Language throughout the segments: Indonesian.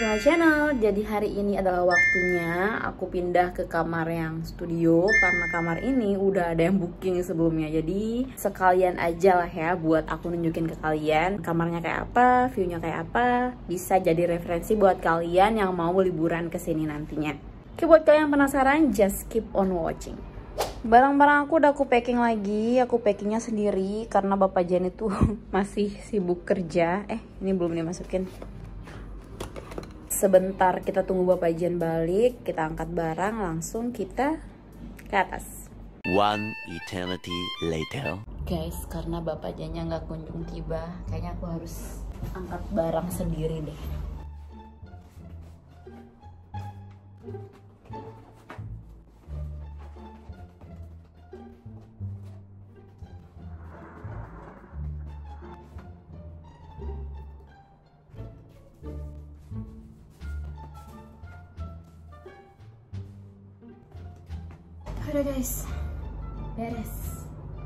my channel. Jadi hari ini adalah waktunya aku pindah ke kamar yang studio karena kamar ini udah ada yang booking sebelumnya. Jadi sekalian aja lah ya buat aku nunjukin ke kalian kamarnya kayak apa, viewnya kayak apa. Bisa jadi referensi buat kalian yang mau liburan ke sini nantinya. Oke, buat kalian yang penasaran, just keep on watching. Barang-barang aku udah aku packing lagi. Aku packingnya sendiri karena Bapak Jan itu masih sibuk kerja. Ini belum dimasukin. Sebentar kita tunggu Bapak Jan balik, kita angkat barang, langsung kita ke atas. One eternity later. Guys, karena Bapak Jannya nggak kunjung tiba, kayaknya aku harus angkat barang sendiri deh. Udah guys, beres.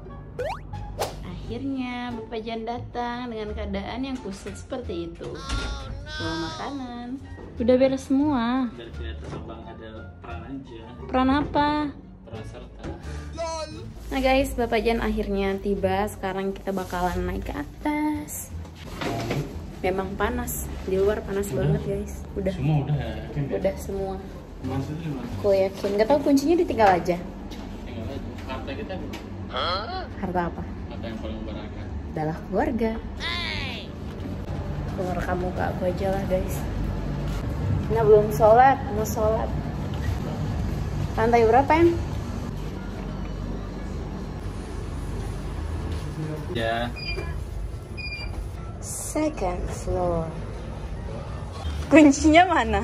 Akhirnya Bapak Jan datang dengan keadaan yang kusut seperti itu. Bawa makanan. Udah beres semua. Biar kelihatan abang ada peran aja. Peran apa? Peran serta. Nah guys, Bapak Jan akhirnya tiba. Sekarang kita bakalan naik ke atas. Memang panas, di luar panas banget guys. Udah. Semua udah yakin ya? Udah semua. Maksudnya gimana? Aku yakin. Gak tau kuncinya ditinggal aja. Tinggal aja. Harta kita apa? Harta apa? Harta yang paling berharga. Adalah keluarga. Aku ngerekam muka aku aja lah guys. Nah belum sholat, mau sholat. Lantai berapa em? Ya. Second floor. Kuncinya mana?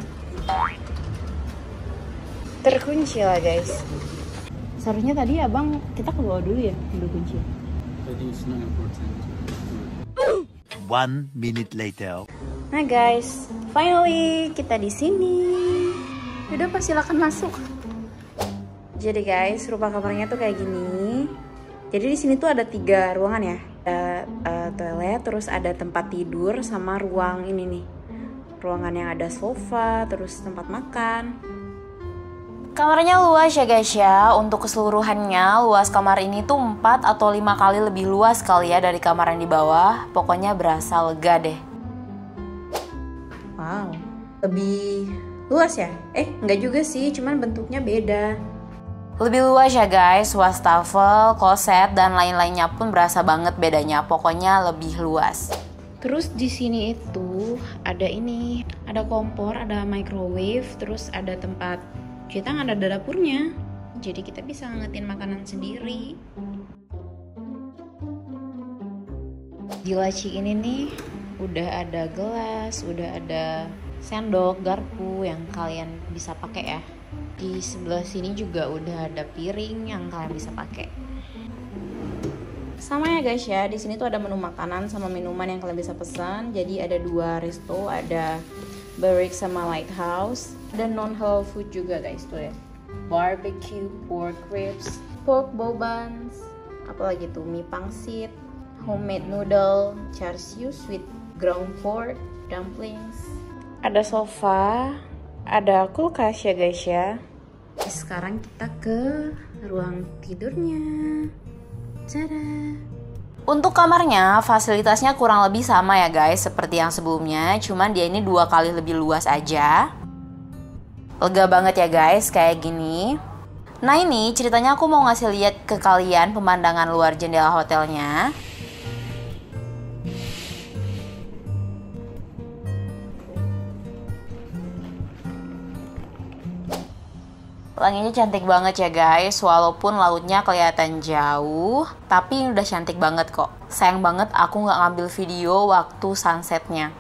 Terkunci lah guys. Seharusnya tadi abang kita ke bawah dulu ya, ambil kunci. Tadi it's not important. 1 minute later. Nah guys, finally kita di sini. Udah pas, silakan masuk. Jadi guys, rupa kamarnya tuh kayak gini. Jadi di sini tuh ada 3 ruangan ya. Ada toilet, terus ada tempat tidur sama ruang ini nih. Ruangan yang ada sofa, terus tempat makan. Kamarnya luas ya guys ya. Untuk keseluruhannya luas kamar ini tuh 4 atau 5 kali lebih luas kali ya dari kamar yang di bawah. Pokoknya berasa lega deh. Wow, lebih luas ya? Enggak juga sih, cuman bentuknya beda. Lebih luas ya guys, wastafel, kloset, dan lain-lainnya pun berasa banget bedanya. Pokoknya lebih luas. Terus di sini itu ada ini, ada kompor, ada microwave, terus ada tempat cuci tangan, ada dapurnya. Jadi kita bisa ngangetin makanan sendiri. Di laci ini nih udah ada gelas, udah ada sendok, garpu yang kalian bisa pakai ya. Di sebelah sini juga udah ada piring yang kalian bisa pakai. Sama ya guys ya, di sini tuh ada menu makanan sama minuman yang kalian bisa pesan. Jadi ada 2 resto, ada Barrick sama Lighthouse. Ada non-halal food juga guys tuh ya. Barbecue, pork ribs, pork bowl buns, apalagi tuh mie pangsit, homemade noodle, char siu, sweet ground pork, dumplings. Ada sofa, ada kulkas ya guys ya. Sekarang kita ke ruang tidurnya. Tada! Untuk kamarnya, fasilitasnya kurang lebih sama ya guys, seperti yang sebelumnya. Cuman dia ini 2 kali lebih luas aja. Lega banget ya guys, kayak gini. Nah ini ceritanya aku mau ngasih lihat ke kalian pemandangan luar jendela hotelnya. Langitnya cantik banget ya guys, walaupun lautnya kelihatan jauh, tapi ini udah cantik banget kok. Sayang banget aku nggak ngambil video waktu sunsetnya.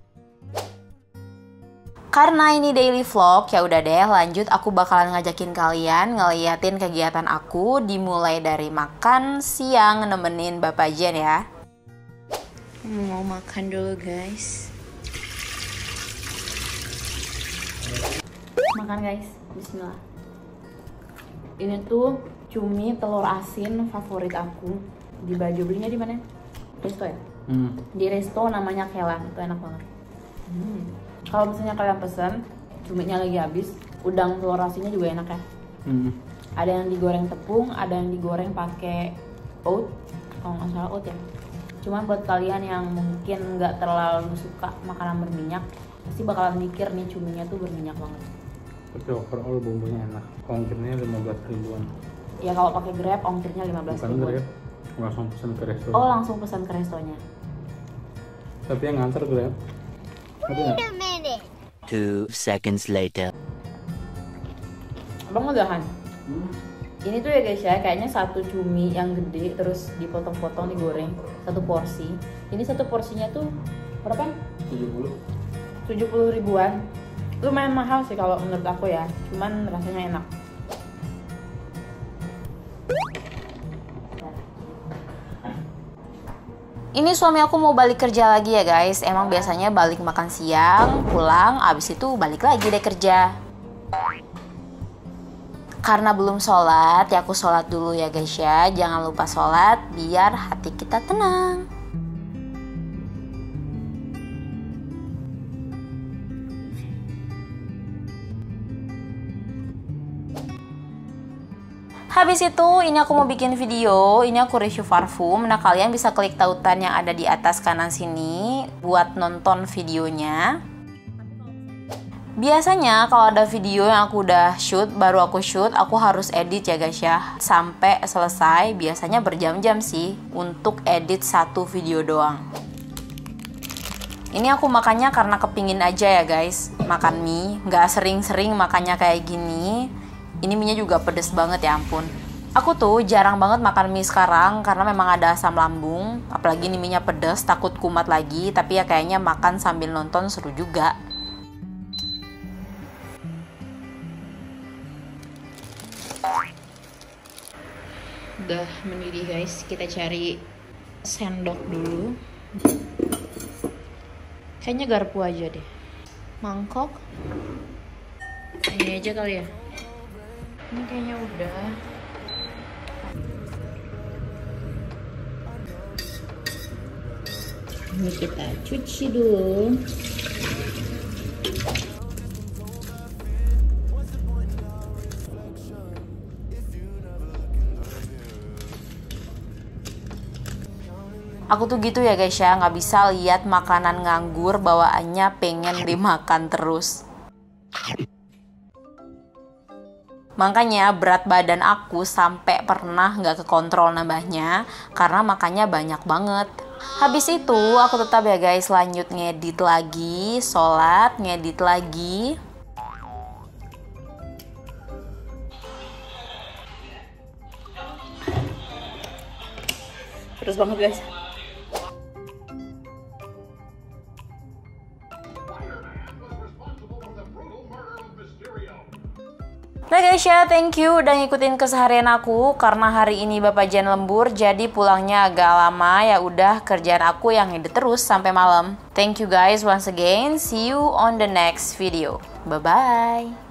Karena ini daily vlog, ya udah deh lanjut aku bakalan ngajakin kalian ngeliatin kegiatan aku dimulai dari makan siang nemenin Bapak Jan ya. Mau makan dulu guys. Makan guys, bismillah. Ini tuh cumi telur asin favorit aku. Di Bajo, belinya di mana? Resto ya? Di resto namanya Kelan, itu enak banget. Kalau misalnya kalian pesen cuminya lagi habis, udang telur asinnya juga enak ya. Ada yang digoreng tepung, ada yang digoreng pakai oat, kalau nggak salah oat ya. Cuman buat kalian yang mungkin nggak terlalu suka makanan berminyak, pasti bakalan mikir nih cuminya tuh berminyak banget. Tapi overall bumbunya enak. Ongkirnya 15 ribuan. Ya kalau pakai Grab ongkirnya 15 Bukan ribuan. Grab, langsung pesan ke resto. Oh langsung pesan ke restonya. Tapi yang nganter Grab. Tapi nggak? 2 seconds later. Abang udahan? Ini tuh ya guys ya, kayaknya satu cumi yang gede terus dipotong-potong digoreng, satu porsi. Ini satu porsinya tuh berapa? 70 ribuan. Lumayan mahal sih kalau menurut aku ya, cuman rasanya enak. Ini suami aku mau balik kerja lagi ya guys. Emang biasanya balik makan siang, pulang, abis itu balik lagi deh kerja. Karena belum sholat, ya aku sholat dulu ya guys ya. Jangan lupa sholat biar hati kita tenang. Habis itu, ini aku mau bikin video, ini aku review parfum. Nah, kalian bisa klik tautan yang ada di atas kanan sini buat nonton videonya. Biasanya kalau ada video yang aku udah shoot, baru aku shoot, aku harus edit ya guys ya. Sampai selesai, biasanya berjam-jam sih untuk edit satu video doang. Ini aku makannya karena kepingin aja ya guys, makan mie. Nggak sering-sering makannya kayak gini. Ini mie-nya juga pedes banget ya ampun. Aku tuh jarang banget makan mie sekarang karena memang ada asam lambung. Apalagi ini mie-nya pedes, takut kumat lagi. Tapi ya kayaknya makan sambil nonton seru juga. Udah mendidih guys, kita cari sendok dulu. Kayaknya garpu aja deh. Mangkok. Ini aja kali ya. Ini kayaknya udah. Ini kita cuci dulu. Aku tuh gitu ya guys ya, nggak bisa lihat makanan nganggur bawaannya pengen dimakan terus. Makanya berat badan aku sampai pernah nggak kekontrol nambahnya karena makannya banyak banget. Habis itu aku tetap ya guys lanjut ngedit lagi, sholat, ngedit lagi. Terus banget guys. Nah guys ya, thank you udah ngikutin keseharian aku. Karena hari ini Bapak Jan lembur, jadi pulangnya agak lama. Ya udah, kerjaan aku yang ngedit terus sampai malam. Thank you guys once again. See you on the next video. Bye bye.